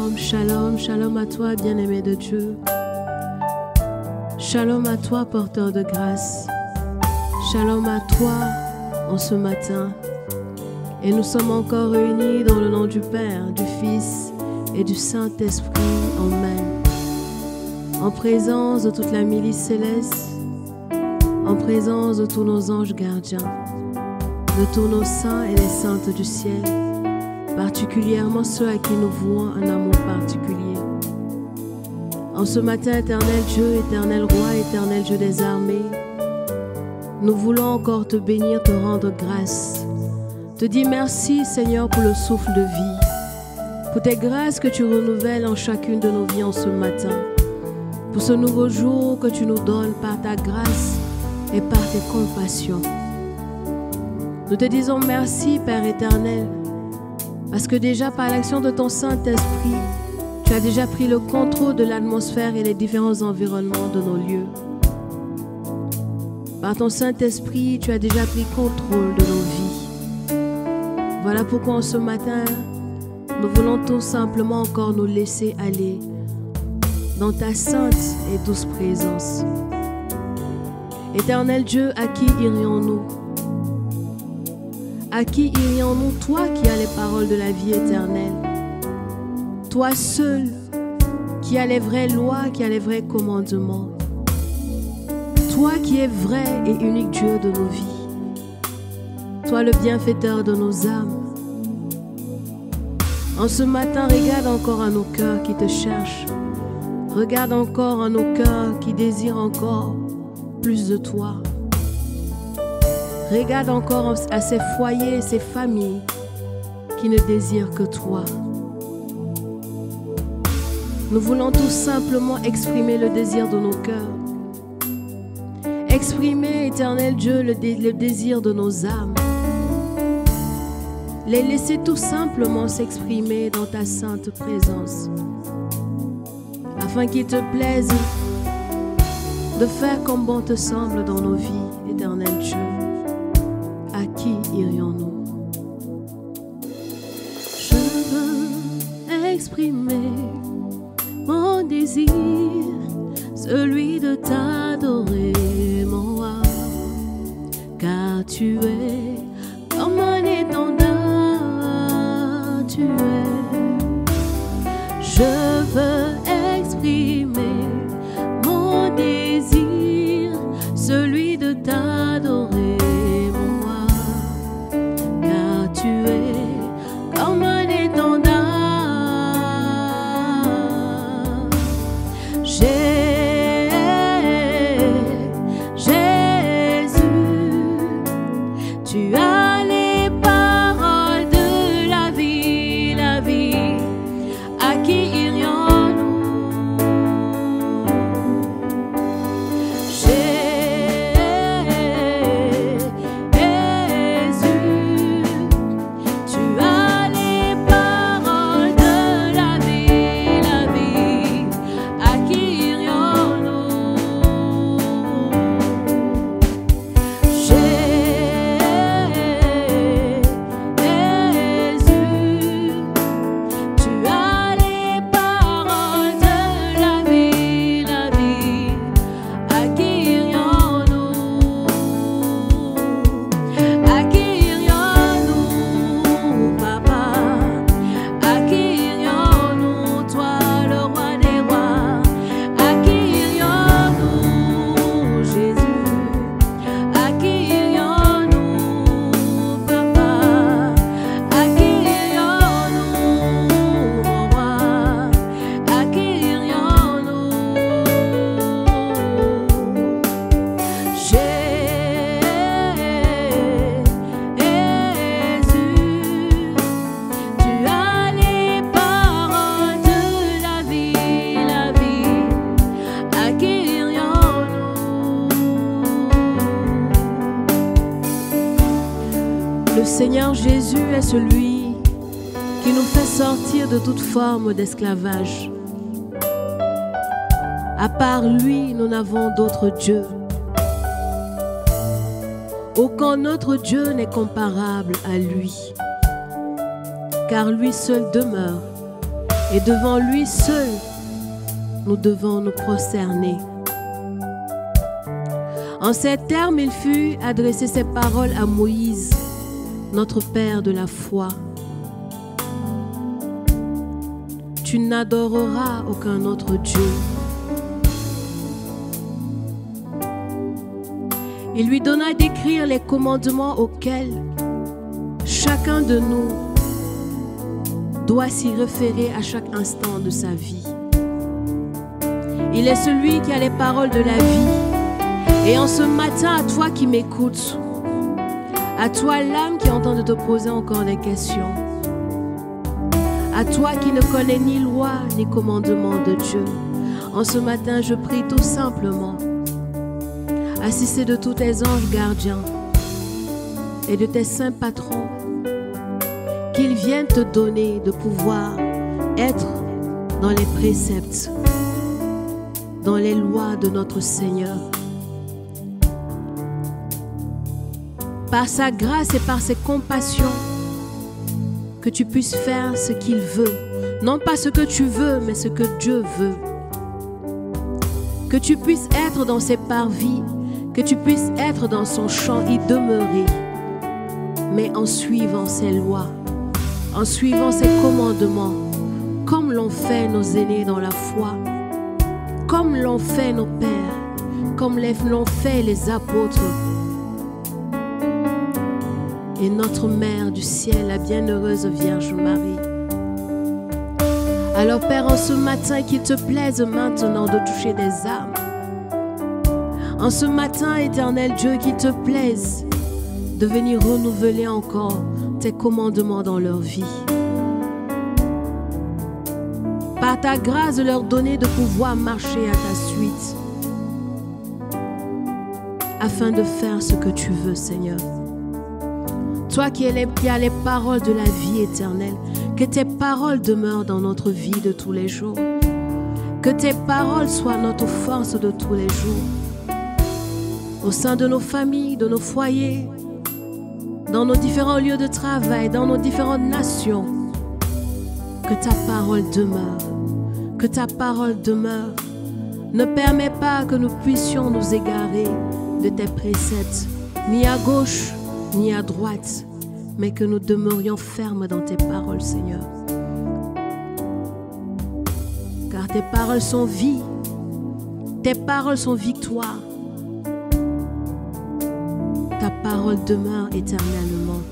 Shalom, shalom, shalom à toi, bien-aimé de Dieu. Shalom à toi, porteur de grâce. Shalom à toi en ce matin. Et nous sommes encore réunis dans le nom du Père, du Fils et du Saint-Esprit. Amen. En présence de toute la milice céleste, en présence de tous nos anges gardiens, de tous nos saints et les saintes du ciel, particulièrement ceux à qui nous vouons un amour particulier. En ce matin, éternel Dieu, éternel Roi, éternel Dieu des armées, nous voulons encore te bénir, te rendre grâce, te dire merci Seigneur pour le souffle de vie, pour tes grâces que tu renouvelles en chacune de nos vies en ce matin, pour ce nouveau jour que tu nous donnes par ta grâce et par tes compassions. Nous te disons merci Père éternel, parce que déjà par l'action de ton Saint-Esprit, tu as déjà pris le contrôle de l'atmosphère et les différents environnements de nos lieux. Par ton Saint-Esprit, tu as déjà pris contrôle de nos vies. Voilà pourquoi en ce matin, nous voulons tout simplement encore nous laisser aller dans ta sainte et douce présence. Éternel Dieu, à qui irions-nous? À qui irions-nous, toi qui as les paroles de la vie éternelle? Toi seul qui as les vraies lois, qui as les vrais commandements. Toi qui es vrai et unique Dieu de nos vies. Toi le bienfaiteur de nos âmes. En ce matin, regarde encore à nos cœurs qui te cherchent. Regarde encore à nos cœurs qui désirent encore plus de toi. Regarde encore à ces foyers, ces familles qui ne désirent que toi. Nous voulons tout simplement exprimer le désir de nos cœurs. Exprimer, éternel Dieu, le désir de nos âmes. Les laisser tout simplement s'exprimer dans ta sainte présence. Afin qu'il te plaise de faire comme bon te semble dans nos vies, éternel Dieu. À qui irions-nous? Je veux exprimer mon désir, celui de t'adorer, mon roi, car tu es comme un étendard, tu es. Je veux exprimer mon désir, celui de t'adorer, mon roi, car tu es comme un étendard. Tu as les paroles de la vie, à qui irions-nous? Jésus, tu as les paroles de la vie, à qui irions-nous? Le Seigneur Jésus est celui qui nous fait sortir de toute forme d'esclavage. À part lui, nous n'avons d'autre Dieu. Aucun autre Dieu n'est comparable à lui, car lui seul demeure Et devant lui seul, nous devons nous prosterner. En ces termes, il fut adressé ces paroles à Moïse, notre père de la foi. Tu n'adoreras aucun autre Dieu. Il lui donna d'écrire les commandements auxquels chacun de nous doit s'y référer à chaque instant de sa vie. Il est celui qui a les paroles de la vie. Et en ce matin, à toi qui m'écoutes, à toi l'âme qui est en train de te poser encore des questions, à toi qui ne connais ni loi ni commandement de Dieu, en ce matin, je prie tout simplement, assisté de tous tes anges gardiens et de tes saints patrons, qu'ils viennent te donner de pouvoir être dans les préceptes, dans les lois de notre Seigneur. Par sa grâce et par ses compassions, que tu puisses faire ce qu'il veut. Non pas ce que tu veux, mais ce que Dieu veut. Que tu puisses être dans ses parvis, que tu puisses être dans son champ, y demeurer, mais en suivant ses lois, en suivant ses commandements, comme l'ont fait nos aînés dans la foi, comme l'ont fait nos pères, comme l'ont fait les apôtres, et notre Mère du ciel, la bienheureuse Vierge Marie. Alors Père, en ce matin, qu'il te plaise maintenant de toucher des âmes. En ce matin, éternel Dieu, qu'il te plaise de venir renouveler encore tes commandements dans leur vie. Par ta grâce, de leur donner de pouvoir marcher à ta suite, afin de faire ce que tu veux, Seigneur. Toi qui as les paroles de la vie éternelle, que tes paroles demeurent dans notre vie de tous les jours. Que tes paroles soient notre force de tous les jours. Au sein de nos familles, de nos foyers, dans nos différents lieux de travail, dans nos différentes nations. Que ta parole demeure. Que ta parole demeure. Ne permets pas que nous puissions nous égarer de tes préceptes, ni à gauche, ni à droite, mais que nous demeurions fermes dans tes paroles, Seigneur. Car tes paroles sont vie, tes paroles sont victoire. Ta parole demeure éternellement.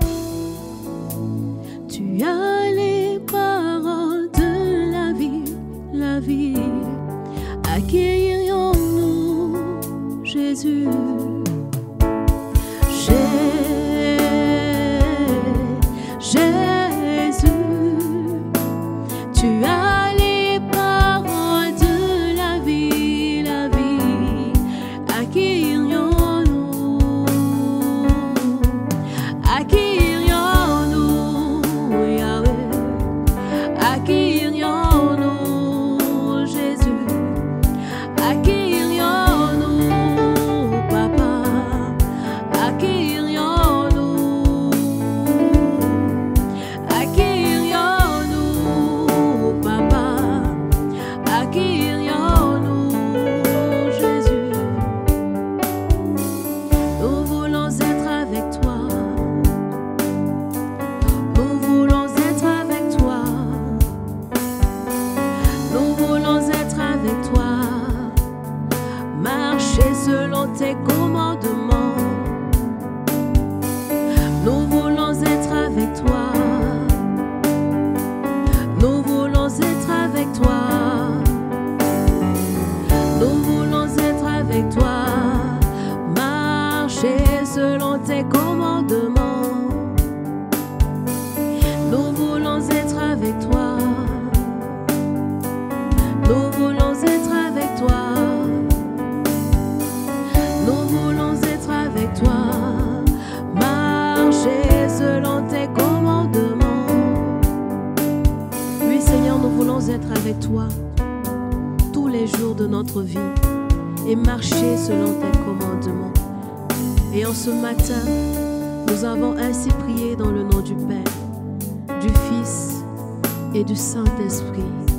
Tu as les paroles de la vie. Accueillons-nous, Jésus. Jésus, tu as les paroles de la vie, accueillons-nous, Yahweh, accueillons-nous, Jésus, accueillons-nous, Papa, selon tes commandements. Nous voulons être avec toi. Nous voulons être avec toi. Nous voulons être avec toi. Marcher selon tes commandements. Nous voulons être avec toi. Nous voulons être avec toi. Nous voulons être avec toi. Marcher selon tes commandements. Oui, Seigneur, nous voulons être avec toi tous les jours de notre vie et marcher selon tes commandements. Et en ce matin, nous avons ainsi prié dans le nom du Père, du Fils et du Saint-Esprit.